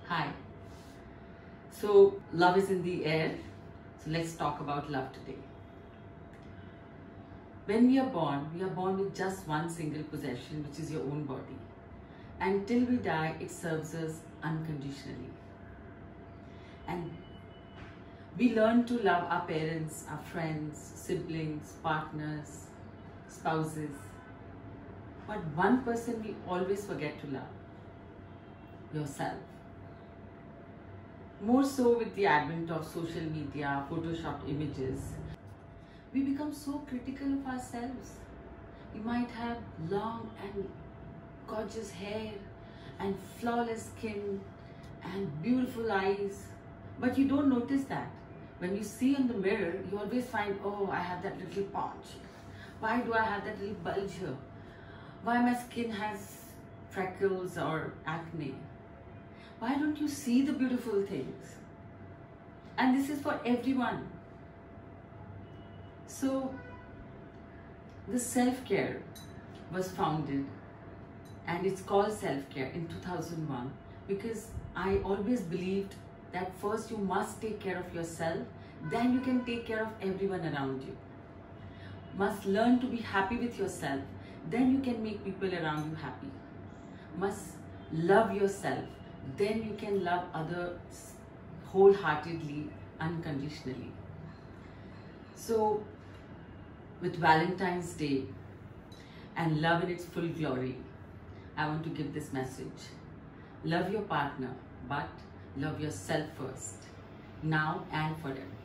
Hi. So, love is in the air. So, let's talk about love today. When we are born with just one single possession, which is your own body. And till we die, it serves us unconditionally. And we learn to love our parents, our friends, siblings, partners, spouses. But one person we always forget to love: yourself. More so with the advent of social media, photoshopped images, we become so critical of ourselves. We might have long and gorgeous hair and flawless skin and beautiful eyes, but you don't notice that. When you see in the mirror, you always find, oh, I have that little patch. Why do I have that little bulge here? Why my skin has freckles or acne? Why don't you see the beautiful things? And this is for everyone. So, the self-care was founded, and it's called self-care in 2001, because I always believed that first you must take care of yourself, then you can take care of everyone around you. Must learn to be happy with yourself, then you can make people around you happy. Must love yourself, then you can love others wholeheartedly, unconditionally. So, with Valentine's Day and love in its full glory, I want to give this message. Love your partner, but love yourself first, now and forever.